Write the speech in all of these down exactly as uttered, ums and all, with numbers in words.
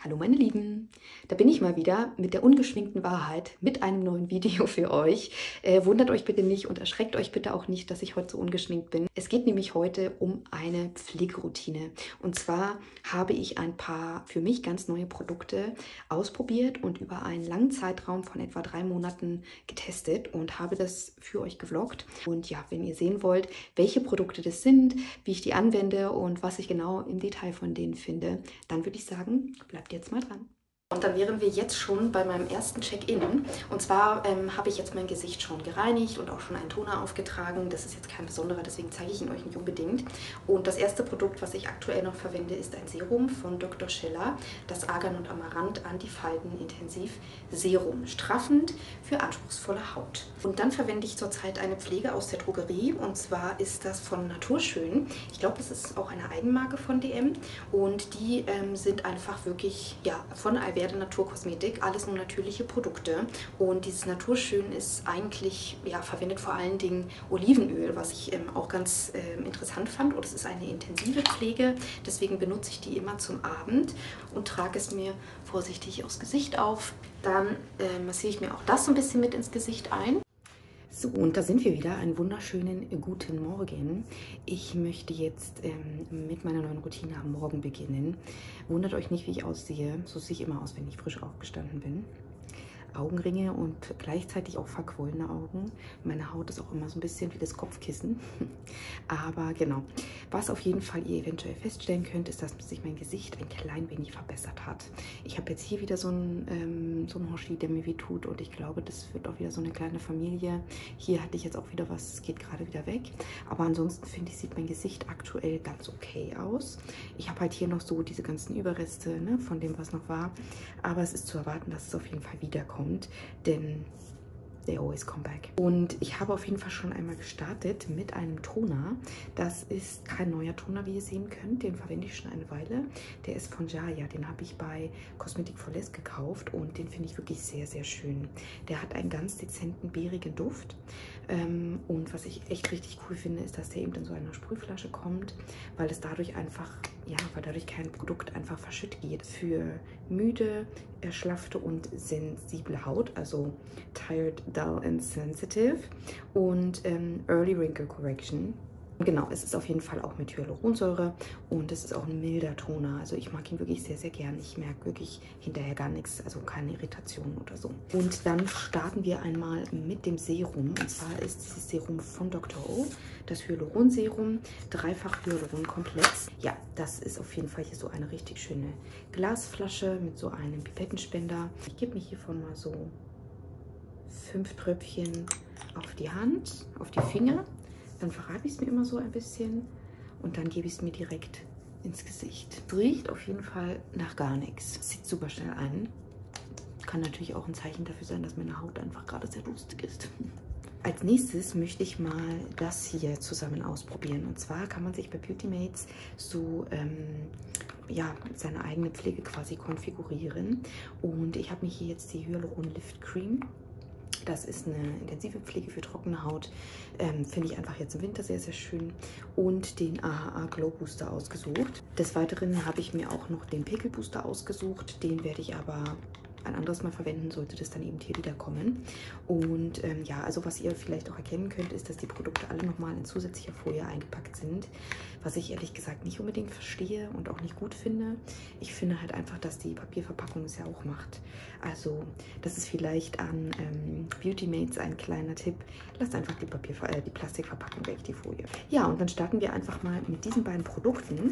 Hallo meine Lieben, da bin ich mal wieder mit der ungeschminkten Wahrheit, mit einem neuen Video für euch. Äh, wundert euch bitte nicht und erschreckt euch bitte auch nicht, dass ich heute so ungeschminkt bin. Es geht nämlich heute um eine Pflegeroutine. Und zwar habe ich ein paar für mich ganz neue Produkte ausprobiert und über einen langen Zeitraum von etwa drei Monaten getestet und habe das für euch gevloggt. Und ja, wenn ihr sehen wollt, welche Produkte das sind, wie ich die anwende und was ich genau im Detail von denen finde, dann würde ich sagen, bleibt jetzt mal dran. Und dann wären wir jetzt schon bei meinem ersten Check-in. Und zwar ähm, habe ich jetzt mein Gesicht schon gereinigt und auch schon einen Toner aufgetragen. Das ist jetzt kein besonderer, deswegen zeige ich ihn euch nicht unbedingt. Und das erste Produkt, was ich aktuell noch verwende, ist ein Serum von Doktor Scheller. Das Argan und Amaranth Antifalten Intensiv Serum. Straffend für anspruchsvolle Haut. Und dann verwende ich zurzeit eine Pflege aus der Drogerie. Und zwar ist das von Naturschön. Ich glaube, das ist auch eine Eigenmarke von D M. Und die ähm, sind einfach wirklich, ja, von Alverde Naturkosmetik, alles nur natürliche Produkte. Und dieses Naturschön ist eigentlich, ja, verwendet vor allen Dingen Olivenöl, was ich ähm, auch ganz ähm, interessant fand. Und es ist eine intensive Pflege, deswegen benutze ich die immer zum Abend und trage es mir vorsichtig aufs Gesicht auf. Dann äh, massiere ich mir auch das so ein bisschen mit ins Gesicht ein. So, und da sind wir wieder. Einen wunderschönen guten Morgen. Ich möchte jetzt ähm, mit meiner neuen Routine am Morgen beginnen. Wundert euch nicht, wie ich aussehe. So sehe ich immer aus, wenn ich frisch aufgestanden bin. Augenringe und gleichzeitig auch verquollene Augen. Meine Haut ist auch immer so ein bisschen wie das Kopfkissen. Aber genau, was auf jeden Fall ihr eventuell feststellen könnt, ist, dass sich mein Gesicht ein klein wenig verbessert hat. Ich habe jetzt hier wieder so einen, ähm, so einen Hoshi, der mir weh tut, und ich glaube, das wird auch wieder so eine kleine Familie. Hier hatte ich jetzt auch wieder was, es geht gerade wieder weg. Aber ansonsten finde ich, sieht mein Gesicht aktuell ganz okay aus. Ich habe halt hier noch so diese ganzen Überreste, ne, von dem, was noch war. Aber es ist zu erwarten, dass es auf jeden Fall wiederkommt. Denn they always come back. Und ich habe auf jeden Fall schon einmal gestartet mit einem Toner. Das ist kein neuer Toner, wie ihr sehen könnt. Den verwende ich schon eine Weile. Der ist von Jaya. Den habe ich bei Cosmetic for Less gekauft und den finde ich wirklich sehr, sehr schön. Der hat einen ganz dezenten, beerigen Duft. Ähm, und was ich echt richtig cool finde, ist, dass der eben in so einer Sprühflasche kommt, weil es dadurch einfach, ja, weil dadurch kein Produkt einfach verschütt geht. Für müde, erschlaffte und sensible Haut, also tired, dull and sensitive, und ähm, Early Wrinkle Correction. Genau, es ist auf jeden Fall auch mit Hyaluronsäure und es ist auch ein milder Toner. Also ich mag ihn wirklich sehr, sehr gern. Ich merke wirklich hinterher gar nichts, also keine Irritationen oder so. Und dann starten wir einmal mit dem Serum. Und zwar ist dieses Serum von Doktor O, das Hyaluronserum, dreifach Hyaluronkomplex. Ja, das ist auf jeden Fall hier so eine richtig schöne Glasflasche mit so einem Pipettenspender. Ich gebe mir hiervon mal so fünf Tröpfchen auf die Hand, auf die Finger. Dann verreibe ich es mir immer so ein bisschen und dann gebe ich es mir direkt ins Gesicht. Es riecht auf jeden Fall nach gar nichts. Zieht super schnell ein. Kann natürlich auch ein Zeichen dafür sein, dass meine Haut einfach gerade sehr durstig ist. Als nächstes möchte ich mal das hier zusammen ausprobieren. Und zwar kann man sich bei Beauty Mates so ähm, ja, seine eigene Pflege quasi konfigurieren. Und ich habe mir hier jetzt die Hyaluron Lift Cream. Das ist eine intensive Pflege für trockene Haut. Ähm, Finde ich einfach jetzt im Winter sehr, sehr schön. Und den A H A Glow Booster ausgesucht. Des Weiteren habe ich mir auch noch den Pickel Booster ausgesucht. Den werde ich aber ein anderes Mal verwenden, sollte das dann eben hier wiederkommen. Und ähm, ja, also was ihr vielleicht auch erkennen könnt, ist, dass die Produkte alle nochmal in zusätzlicher Folie eingepackt sind. Was ich ehrlich gesagt nicht unbedingt verstehe und auch nicht gut finde. Ich finde halt einfach, dass die Papierverpackung es ja auch macht. Also das ist vielleicht an ähm, Beauty Mates ein kleiner Tipp. Lasst einfach die, Papier, äh, die Plastikverpackung weg, die Folie. Ja, und dann starten wir einfach mal mit diesen beiden Produkten.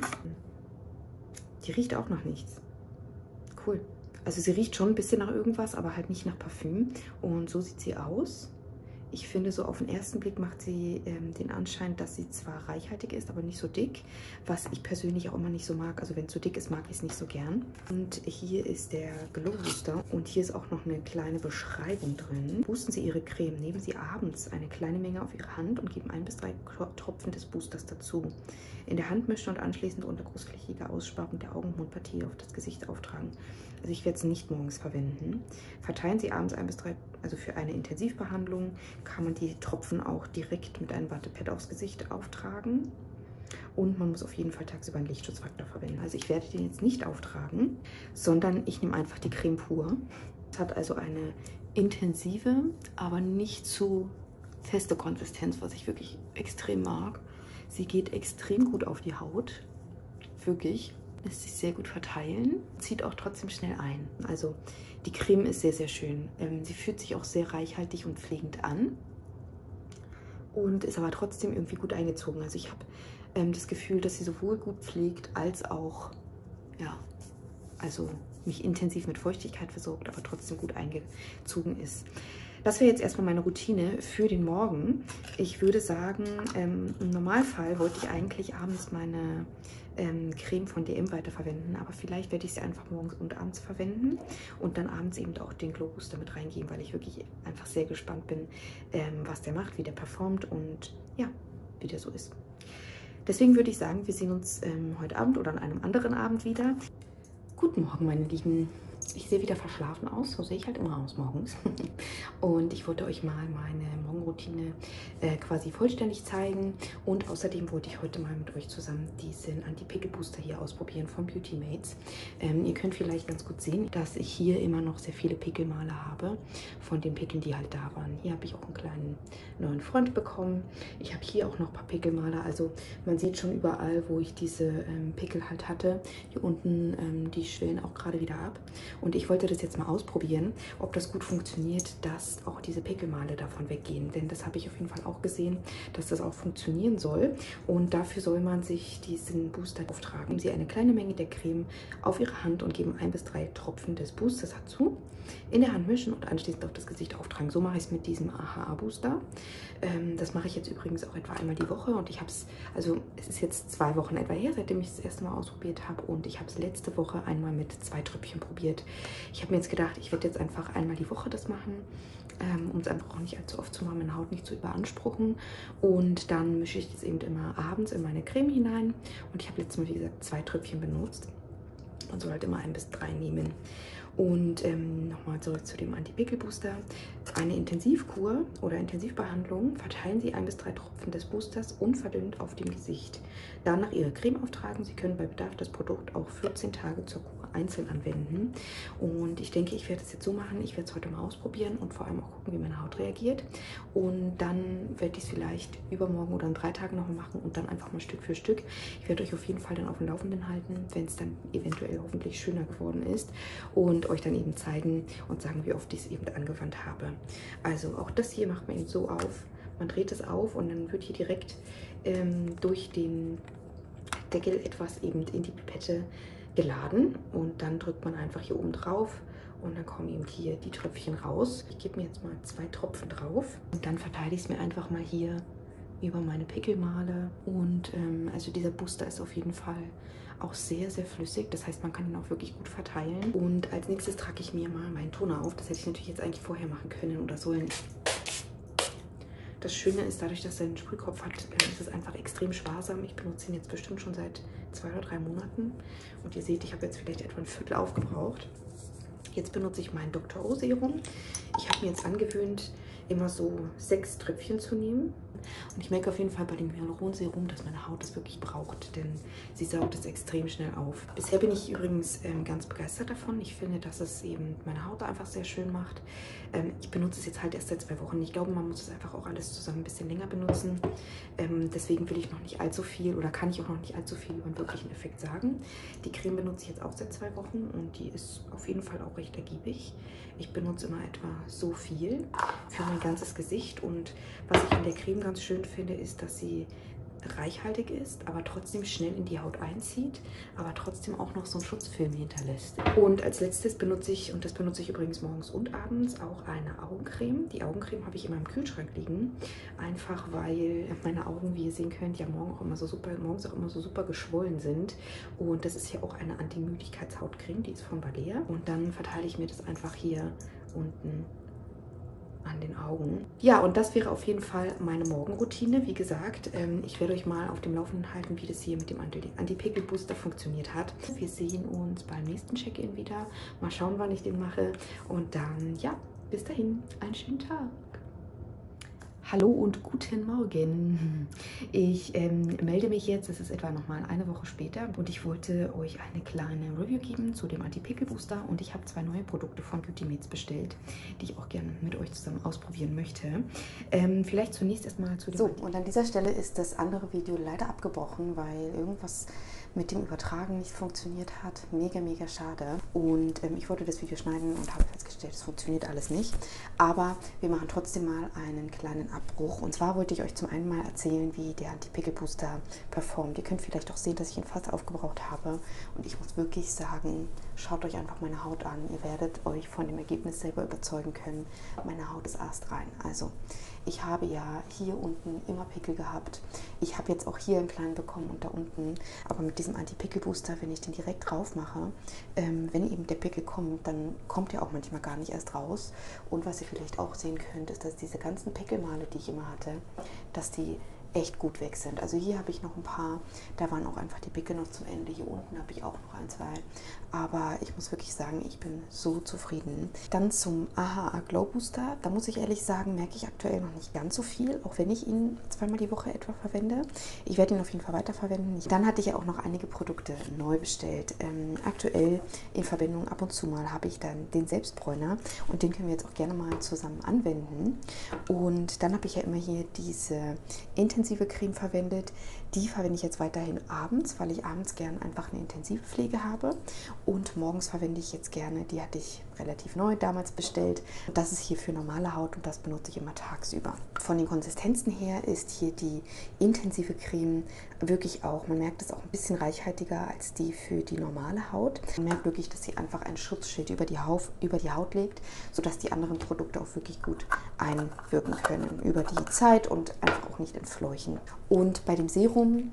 Die riecht auch noch nichts. Cool. Also sie riecht schon ein bisschen nach irgendwas, aber halt nicht nach Parfüm. Und so sieht sie aus. Ich finde, so auf den ersten Blick macht sie ähm, den Anschein, dass sie zwar reichhaltig ist, aber nicht so dick. Was ich persönlich auch immer nicht so mag. Also wenn es so dick ist, mag ich es nicht so gern. Und hier ist der Glow Booster. Und hier ist auch noch eine kleine Beschreibung drin. Boosten Sie Ihre Creme. Nehmen Sie abends eine kleine Menge auf Ihre Hand und geben ein bis drei Tropfen des Boosters dazu. In der Hand mischen und anschließend unter großflächiger Aussparung der Augen- und Mundpartie auf das Gesicht auftragen. Also ich werde es nicht morgens verwenden. Verteilen Sie abends ein bis drei, also für eine Intensivbehandlung kann man die Tropfen auch direkt mit einem Wattepad aufs Gesicht auftragen. und man muss auf jeden Fall tagsüber einen Lichtschutzfaktor verwenden. Also ich werde den jetzt nicht auftragen, sondern ich nehme einfach die Creme pur. Es hat also eine intensive, aber nicht zu feste Konsistenz, was ich wirklich extrem mag. Sie geht extrem gut auf die Haut, wirklich. Lässt sich sehr gut verteilen, zieht auch trotzdem schnell ein. Also die Creme ist sehr, sehr schön. Ähm, sie fühlt sich auch sehr reichhaltig und pflegend an und ist aber trotzdem irgendwie gut eingezogen. Also ich habe ähm, das Gefühl, dass sie sowohl gut pflegt als auch, ja, also mich intensiv mit Feuchtigkeit versorgt, aber trotzdem gut eingezogen ist. Das wäre jetzt erstmal meine Routine für den Morgen. Ich würde sagen, ähm, im Normalfall wollte ich eigentlich abends meine ähm, Creme von D M weiterverwenden, aber vielleicht werde ich sie einfach morgens und abends verwenden und dann abends eben auch den Glow Booster mit reingeben, weil ich wirklich einfach sehr gespannt bin, ähm, was der macht, wie der performt und ja, wie der so ist. Deswegen würde ich sagen, wir sehen uns ähm, heute Abend oder an einem anderen Abend wieder. Guten Morgen, meine Lieben. Ich sehe wieder verschlafen aus, so sehe ich halt immer aus morgens. Und ich wollte euch mal meine Morgenroutine äh, quasi vollständig zeigen. Und außerdem wollte ich heute mal mit euch zusammen diesen Anti-Pickel-Booster hier ausprobieren von Beauty Mates. Ähm, ihr könnt vielleicht ganz gut sehen, dass ich hier immer noch sehr viele Pickelmale habe von den Pickeln, die halt da waren. Hier habe ich auch einen kleinen neuen Freund bekommen. Ich habe hier auch noch ein paar Pickelmale. Also man sieht schon überall, wo ich diese ähm, Pickel halt hatte. Hier unten, ähm, die schwellen auch gerade wieder ab. Und ich wollte das jetzt mal ausprobieren, ob das gut funktioniert, dass auch diese Pickelmale davon weggehen. Denn das habe ich auf jeden Fall auch gesehen, dass das auch funktionieren soll. Und dafür soll man sich diesen Booster auftragen. Nehmen Sie eine kleine Menge der Creme auf Ihre Hand und geben ein bis drei Tropfen des Boosters dazu. In der Hand mischen und anschließend auf das Gesicht auftragen. So mache ich es mit diesem A H A-Booster. Ähm, das mache ich jetzt übrigens auch etwa einmal die Woche. Und ich habe es, also es ist jetzt zwei Wochen etwa her, seitdem ich es das erste Mal ausprobiert habe. Und ich habe es letzte Woche einmal mit zwei Tröpfchen probiert. Ich habe mir jetzt gedacht, ich werde jetzt einfach einmal die Woche das machen, ähm, um es einfach auch nicht allzu oft zu machen, meine Haut nicht zu überanspruchen. Und dann mische ich das eben immer abends in meine Creme hinein. Und ich habe letztes Mal, wie gesagt, zwei Tröpfchen benutzt. Man soll halt immer ein bis drei nehmen. Und ähm, nochmal zurück zu dem Anti-Pickel-Booster. Eine Intensivkur oder Intensivbehandlung verteilen Sie ein bis drei Tropfen des Boosters unverdünnt auf dem Gesicht. Danach Ihre Creme auftragen. Sie können bei Bedarf das Produkt auch vierzehn Tage zur Kur einzeln anwenden. Und ich denke, ich werde es jetzt so machen. Ich werde es heute mal ausprobieren und vor allem auch gucken, wie meine Haut reagiert. Und dann werde ich es vielleicht übermorgen oder in drei Tagen noch mal machen und dann einfach mal Stück für Stück. Ich werde euch auf jeden Fall dann auf dem Laufenden halten, wenn es dann eventuell hoffentlich schöner geworden ist. Und euch dann eben zeigen und sagen, wie oft ich es eben angewandt habe. Also auch das hier macht man eben so auf. Man dreht es auf und dann wird hier direkt ähm, durch den Deckel etwas eben in die Pipette geladen. Und dann drückt man einfach hier oben drauf und dann kommen eben hier die Tröpfchen raus. Ich gebe mir jetzt mal zwei Tropfen drauf und dann verteile ich es mir einfach mal hier über meine Pickelmale. Und ähm, also dieser Booster ist auf jeden Fall auch sehr, sehr flüssig. Das heißt, man kann ihn auch wirklich gut verteilen. Und als nächstes trage ich mir mal meinen Toner auf. Das hätte ich natürlich jetzt eigentlich vorher machen können oder sollen. Das Schöne ist, dadurch, dass er einen Sprühkopf hat, ist es einfach extrem sparsam. Ich benutze ihn jetzt bestimmt schon seit zwei oder drei Monaten. Und ihr seht, ich habe jetzt vielleicht etwa ein Viertel aufgebraucht. Jetzt benutze ich mein Doktor O Serum. Ich habe mir jetzt angewöhnt, immer so sechs Tröpfchen zu nehmen. Und ich merke auf jeden Fall bei dem Hyaluronserum, dass meine Haut das wirklich braucht, denn sie saugt es extrem schnell auf. Bisher bin ich übrigens ähm, ganz begeistert davon. Ich finde, dass es eben meine Haut einfach sehr schön macht. Ähm, ich benutze es jetzt halt erst seit zwei Wochen. Ich glaube, man muss es einfach auch alles zusammen ein bisschen länger benutzen. Ähm, deswegen will ich noch nicht allzu viel oder kann ich auch noch nicht allzu viel über den wirklichen Effekt sagen. Die Creme benutze ich jetzt auch seit zwei Wochen und die ist auf jeden Fall auch recht ergiebig. Ich benutze immer etwa so viel für mein ganzes Gesicht und was ich an der Creme ganz schön finde, ist, dass sie reichhaltig ist, aber trotzdem schnell in die Haut einzieht, aber trotzdem auch noch so einen Schutzfilm hinterlässt. Und als letztes benutze ich, und das benutze ich übrigens morgens und abends, auch eine Augencreme. Die Augencreme habe ich immer im Kühlschrank liegen, einfach weil meine Augen, wie ihr sehen könnt, ja morgen auch immer so super, morgens auch immer so super geschwollen sind. Und das ist hier auch eine Anti-Müdigkeitshautcreme, die ist von Balea. Und dann verteile ich mir das einfach hier unten an den Augen. Ja, und das wäre auf jeden Fall meine Morgenroutine. Wie gesagt, ähm, ich werde euch mal auf dem Laufenden halten, wie das hier mit dem Anti-Pickel-Booster funktioniert hat. Wir sehen uns beim nächsten Check-in wieder. Mal schauen, wann ich den mache. Und dann, ja, bis dahin, einen schönen Tag. Hallo und guten Morgen. Ich ähm, melde mich jetzt, es ist etwa nochmal eine Woche später und ich wollte euch eine kleine Review geben zu dem Anti-Pickel-Booster und ich habe zwei neue Produkte von Beautymates bestellt, die ich auch gerne mit euch zusammen ausprobieren möchte. Ähm, vielleicht zunächst erstmal zu dem... So, und an dieser Stelle ist das andere Video leider abgebrochen, weil irgendwas mit dem Übertragen nicht funktioniert hat. Mega, mega schade. Und ähm, ich wollte das Video schneiden und habe festgestellt, es funktioniert alles nicht. Aber wir machen trotzdem mal einen kleinen Abbruch. Und zwar wollte ich euch zum einen mal erzählen, wie der Anti-Pickel-Booster performt. Ihr könnt vielleicht auch sehen, dass ich ihn fast aufgebraucht habe. Und ich muss wirklich sagen, schaut euch einfach meine Haut an. Ihr werdet euch von dem Ergebnis selber überzeugen können. Meine Haut ist astrein. Also, ich habe ja hier unten immer Pickel gehabt. Ich habe jetzt auch hier einen kleinen bekommen und da unten. Aber mit diesem Anti-Pickel-Booster, wenn ich den direkt drauf mache, ähm, wenn eben der Pickel kommt, dann kommt er auch manchmal gar nicht erst raus. Und was ihr vielleicht auch sehen könnt, ist, dass diese ganzen Pickelmale, die ich immer hatte, dass die echt gut weg sind. Also hier habe ich noch ein paar, da waren auch einfach die Pickel noch zum Ende. Hier unten habe ich auch noch ein, zwei. Aber ich muss wirklich sagen, ich bin so zufrieden. Dann zum A H A Glow Booster. Da muss ich ehrlich sagen, merke ich aktuell noch nicht ganz so viel, auch wenn ich ihn zweimal die Woche etwa verwende. Ich werde ihn auf jeden Fall weiterverwenden. Dann hatte ich ja auch noch einige Produkte neu bestellt. Ähm, aktuell in Verbindung ab und zu mal habe ich dann den Selbstbräuner und den können wir jetzt auch gerne mal zusammen anwenden. Und dann habe ich ja immer hier diese intensive Creme verwendet. Die verwende ich jetzt weiterhin abends, weil ich abends gern einfach eine intensive Pflege habe. Und morgens verwende ich jetzt gerne, die hatte ich relativ neu damals bestellt. Das ist hier für normale Haut und das benutze ich immer tagsüber. Von den Konsistenzen her ist hier die intensive Creme wirklich auch, man merkt es auch ein bisschen reichhaltiger als die für die normale Haut. Man merkt wirklich, dass sie einfach ein Schutzschild über die Haut, über die Haut legt, sodass die anderen Produkte auch wirklich gut einwirken können über die Zeit und einfach auch nicht entfleuchen. Und bei dem Serum,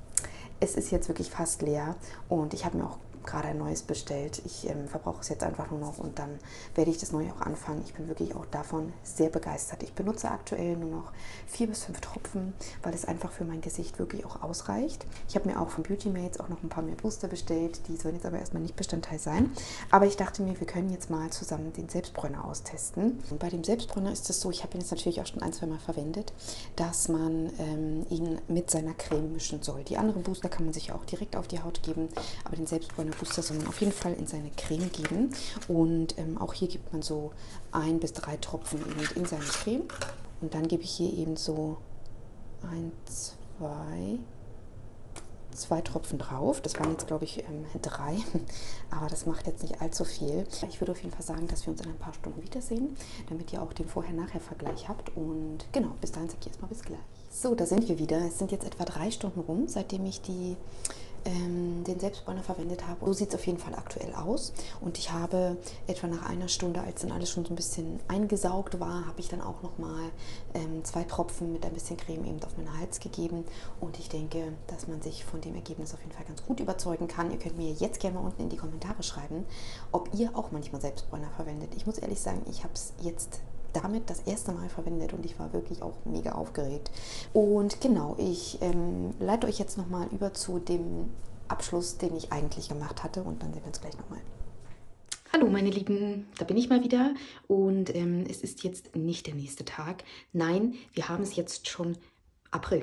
es ist jetzt wirklich fast leer und ich habe mir auch gerade ein neues bestellt. Ich ähm, verbrauche es jetzt einfach nur noch und dann werde ich das neue auch anfangen. Ich bin wirklich auch davon sehr begeistert. Ich benutze aktuell nur noch vier bis fünf Tropfen, weil es einfach für mein Gesicht wirklich auch ausreicht. Ich habe mir auch von Beautymates auch noch ein paar mehr Booster bestellt. Die sollen jetzt aber erstmal nicht Bestandteil sein. Aber ich dachte mir, wir können jetzt mal zusammen den Selbstbräuner austesten. Und bei dem Selbstbräuner ist es so, ich habe ihn jetzt natürlich auch schon ein, zwei Mal verwendet, dass man ähm, ihn mit seiner Creme mischen soll. Die anderen Booster kann man sich auch direkt auf die Haut geben, aber den Selbstbräuner Booster soll man auf jeden Fall in seine Creme geben. Und ähm, auch hier gibt man so ein bis drei Tropfen eben in seine Creme. Und dann gebe ich hier eben so ein, zwei, zwei Tropfen drauf. Das waren jetzt, glaube ich, ähm, drei. Aber das macht jetzt nicht allzu viel. Ich würde auf jeden Fall sagen, dass wir uns in ein paar Stunden wiedersehen, damit ihr auch den Vorher-Nachher-Vergleich habt. Und genau, bis dahin sage ich erstmal bis gleich. So, da sind wir wieder. Es sind jetzt etwa drei Stunden rum, seitdem ich die ähm, den Selbstbräuner verwendet habe. So sieht es auf jeden Fall aktuell aus. Und ich habe etwa nach einer Stunde, als dann alles schon so ein bisschen eingesaugt war, habe ich dann auch nochmal ähm, zwei Tropfen mit ein bisschen Creme eben auf meinen Hals gegeben. Und ich denke, dass man sich von dem Ergebnis auf jeden Fall ganz gut überzeugen kann. Ihr könnt mir jetzt gerne mal unten in die Kommentare schreiben, ob ihr auch manchmal Selbstbräuner verwendet. Ich muss ehrlich sagen, ich habe es jetzt damit das erste Mal verwendet und ich war wirklich auch mega aufgeregt. Und genau, ich ähm, leite euch jetzt nochmal über zu dem Abschluss, den ich eigentlich gemacht hatte und dann sehen wir uns gleich nochmal. Hallo meine Lieben, da bin ich mal wieder und ähm, es ist jetzt nicht der nächste Tag. Nein, wir haben es jetzt schon April.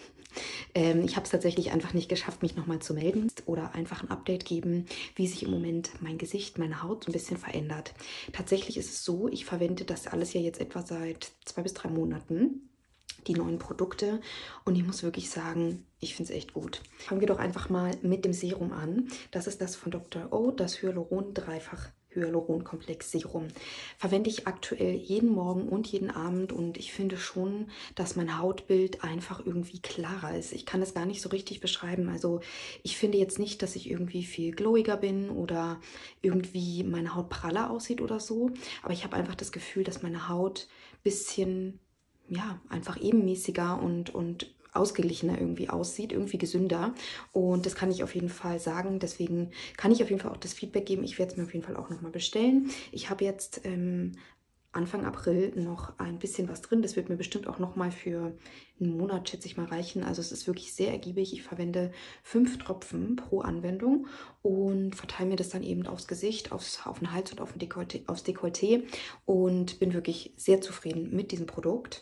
Ähm, ich habe es tatsächlich einfach nicht geschafft, mich nochmal zu melden oder einfach ein Update geben, wie sich im Moment mein Gesicht, meine Haut so ein bisschen verändert. Tatsächlich ist es so, ich verwende das alles ja jetzt etwa seit zwei bis drei Monaten, die neuen Produkte. Und ich muss wirklich sagen, ich finde es echt gut. Fangen wir doch einfach mal mit dem Serum an. Das ist das von Doktor O, das Hyaluron Dreifach Hyaluronkomplex Serum. Verwende ich aktuell jeden Morgen und jeden Abend und ich finde schon, dass mein Hautbild einfach irgendwie klarer ist. Ich kann das gar nicht so richtig beschreiben. Also ich finde jetzt nicht, dass ich irgendwie viel glowiger bin oder irgendwie meine Haut praller aussieht oder so. Aber ich habe einfach das Gefühl, dass meine Haut ein bisschen, ja, einfach ebenmäßiger und, und ausgeglichener irgendwie aussieht, irgendwie gesünder. Und das kann ich auf jeden Fall sagen. Deswegen kann ich auf jeden Fall auch das Feedback geben. Ich werde es mir auf jeden Fall auch nochmal bestellen. Ich habe jetzt ähm, Anfang April noch ein bisschen was drin. Das wird mir bestimmt auch nochmal für einen Monat, schätze ich mal, reichen. Also es ist wirklich sehr ergiebig. Ich verwende fünf Tropfen pro Anwendung und verteile mir das dann eben aufs Gesicht, aufs, auf den Hals und auf den Dekolleté, aufs Dekolleté und bin wirklich sehr zufrieden mit diesem Produkt.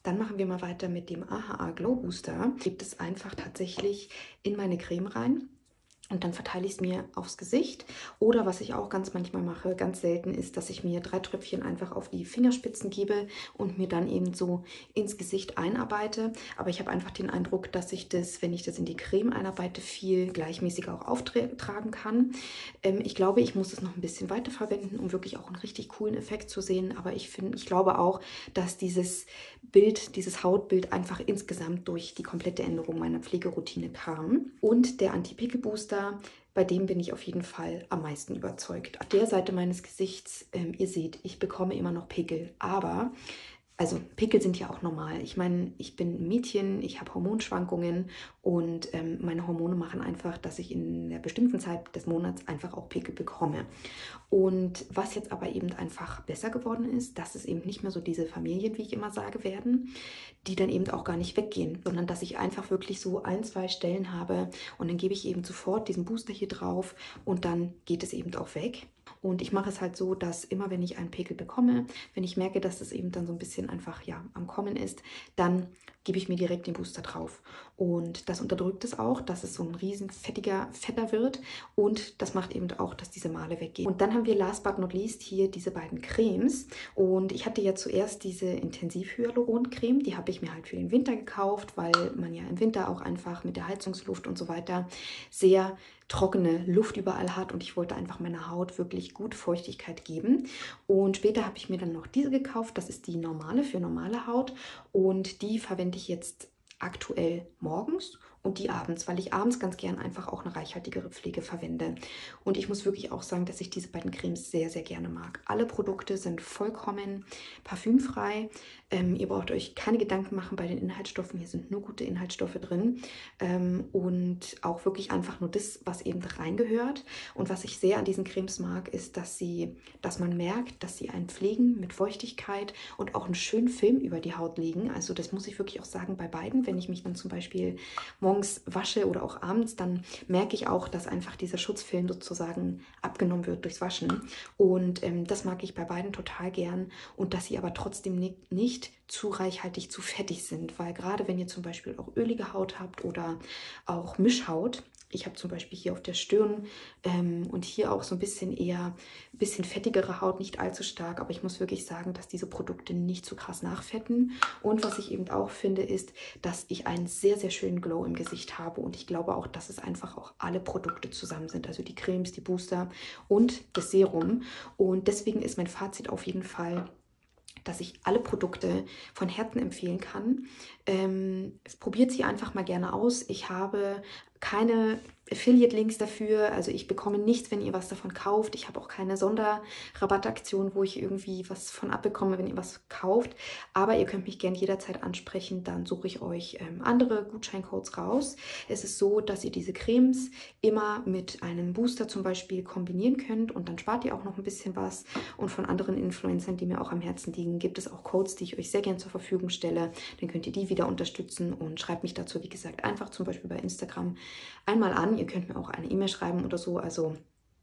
Dann machen wir mal weiter mit dem A H A Glow Booster. Gibt es einfach tatsächlich in meine Creme rein. Und dann verteile ich es mir aufs Gesicht. Oder was ich auch ganz manchmal mache, ganz selten, ist, dass ich mir drei Tröpfchen einfach auf die Fingerspitzen gebe und mir dann eben so ins Gesicht einarbeite. Aber ich habe einfach den Eindruck, dass ich das, wenn ich das in die Creme einarbeite, viel gleichmäßiger auch auftragen kann. Ähm, ich glaube, ich muss es noch ein bisschen weiter verwenden, um wirklich auch einen richtig coolen Effekt zu sehen. Aber ich finde, ich glaube auch, dass dieses Bild, dieses Hautbild einfach insgesamt durch die komplette Änderung meiner Pflegeroutine kam. Und der Anti-Pickel-Booster, bei dem bin ich auf jeden Fall am meisten überzeugt. Auf der Seite meines Gesichts, ähm, ihr seht, ich bekomme immer noch Pickel, aber also Pickel sind ja auch normal. Ich meine, ich bin ein Mädchen, ich habe Hormonschwankungen und ähm, meine Hormone machen einfach, dass ich in der bestimmten Zeit des Monats einfach auch Pickel bekomme. Und was jetzt aber eben einfach besser geworden ist, dass es eben nicht mehr so diese Familien, wie ich immer sage, werden, die dann eben auch gar nicht weggehen, sondern dass ich einfach wirklich so ein, zwei Stellen habe und dann gebe ich eben sofort diesen Booster hier drauf und dann geht es eben auch weg. Und ich mache es halt so, dass immer, wenn ich einen Pickel bekomme, wenn ich merke, dass es eben dann so ein bisschen einfach ja am Kommen ist, dann gebe ich mir direkt den Booster drauf. Und das unterdrückt es auch, dass es so ein riesen fettiger, fetter wird. Und das macht eben auch, dass diese Male weggehen. Und dann haben wir last but not least hier diese beiden Cremes. Und ich hatte ja zuerst diese Intensiv-Hyaluron-Creme. Die habe ich mir halt für den Winter gekauft, weil man ja im Winter auch einfach mit der Heizungsluft und so weiter sehr trockene Luft überall hat und ich wollte einfach meiner Haut wirklich gut Feuchtigkeit geben. Und später habe ich mir dann noch diese gekauft. Das ist die normale für normale Haut und die verwende ich jetzt aktuell morgens und die abends, weil ich abends ganz gern einfach auch eine reichhaltigere Pflege verwende. Und ich muss wirklich auch sagen, dass ich diese beiden Cremes sehr, sehr gerne mag. Alle Produkte sind vollkommen parfümfrei. Ähm, ihr braucht euch keine Gedanken machen bei den Inhaltsstoffen. Hier sind nur gute Inhaltsstoffe drin ähm, und auch wirklich einfach nur das, was eben reingehört. Und was ich sehr an diesen Cremes mag, ist, dass sie, dass man merkt, dass sie einen pflegen mit Feuchtigkeit und auch einen schönen Film über die Haut legen. Also das muss ich wirklich auch sagen bei beiden. Wenn ich mich dann zum Beispiel morgens wasche oder auch abends, dann merke ich auch, dass einfach dieser Schutzfilm sozusagen abgenommen wird durchs Waschen. Und ähm, das mag ich bei beiden total gern. Und dass sie aber trotzdem nicht, nicht zu reichhaltig, zu fettig sind. Weil gerade wenn ihr zum Beispiel auch ölige Haut habt oder auch Mischhaut, ich habe zum Beispiel hier auf der Stirn ähm, und hier auch so ein bisschen eher, ein bisschen fettigere Haut, nicht allzu stark. Aber ich muss wirklich sagen, dass diese Produkte nicht so krass nachfetten. Und was ich eben auch finde, ist, dass ich einen sehr, sehr schönen Glow im Gesicht habe. Und ich glaube auch, dass es einfach auch alle Produkte zusammen sind. Also die Cremes, die Booster und das Serum. Und deswegen ist mein Fazit auf jeden Fall, dass ich alle Produkte von Herzen empfehlen kann. Ähm, probiert sie einfach mal gerne aus. Ich habe keine Affiliate-Links dafür, also ich bekomme nichts, wenn ihr was davon kauft. Ich habe auch keine Sonderrabattaktion, wo ich irgendwie was von abbekomme, wenn ihr was kauft. Aber ihr könnt mich gerne jederzeit ansprechen, dann suche ich euch ähm, andere Gutscheincodes raus. Es ist so, dass ihr diese Cremes immer mit einem Booster zum Beispiel kombinieren könnt und dann spart ihr auch noch ein bisschen was. Und von anderen Influencern, die mir auch am Herzen liegen, gibt es auch Codes, die ich euch sehr gerne zur Verfügung stelle. Dann könnt ihr die wieder unterstützen und schreibt mich dazu, wie gesagt, einfach zum Beispiel bei Instagram einmal an. Ihr könnt mir auch eine E-Mail schreiben oder so. Also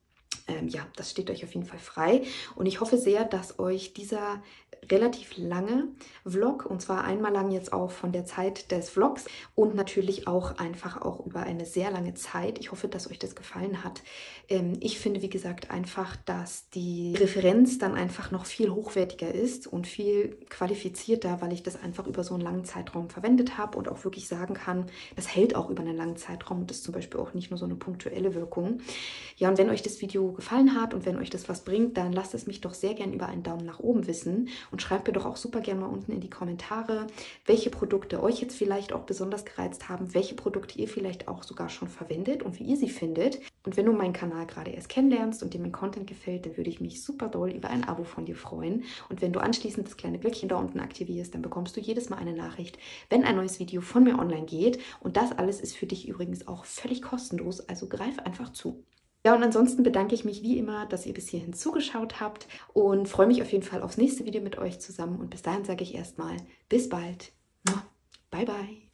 ähm, ja, das steht euch auf jeden Fall frei. Und ich hoffe sehr, dass euch dieser relativ lange Vlog, und zwar einmal lang jetzt auch von der Zeit des Vlogs und natürlich auch einfach auch über eine sehr lange Zeit. Ich hoffe, dass euch das gefallen hat. Ähm, ich finde, wie gesagt, einfach, dass die Referenz dann einfach noch viel hochwertiger ist und viel qualifizierter, weil ich das einfach über so einen langen Zeitraum verwendet habe und auch wirklich sagen kann, das hält auch über einen langen Zeitraum und das ist zum Beispiel auch nicht nur so eine punktuelle Wirkung. Ja, und wenn euch das Video gefallen hat und wenn euch das was bringt, dann lasst es mich doch sehr gern über einen Daumen nach oben wissen und schreibt mir doch auch super gerne mal unten in die Kommentare, welche Produkte euch jetzt vielleicht auch besonders gereizt haben, welche Produkte ihr vielleicht auch sogar schon verwendet und wie ihr sie findet. Und wenn du meinen Kanal gerade erst kennenlernst und dir mein Content gefällt, dann würde ich mich super doll über ein Abo von dir freuen. Und wenn du anschließend das kleine Glöckchen da unten aktivierst, dann bekommst du jedes Mal eine Nachricht, wenn ein neues Video von mir online geht. Und das alles ist für dich übrigens auch völlig kostenlos, also greif einfach zu. Ja, und ansonsten bedanke ich mich wie immer, dass ihr bis hierhin zugeschaut habt und freue mich auf jeden Fall aufs nächste Video mit euch zusammen. Und bis dahin sage ich erstmal bis bald. Bye, bye.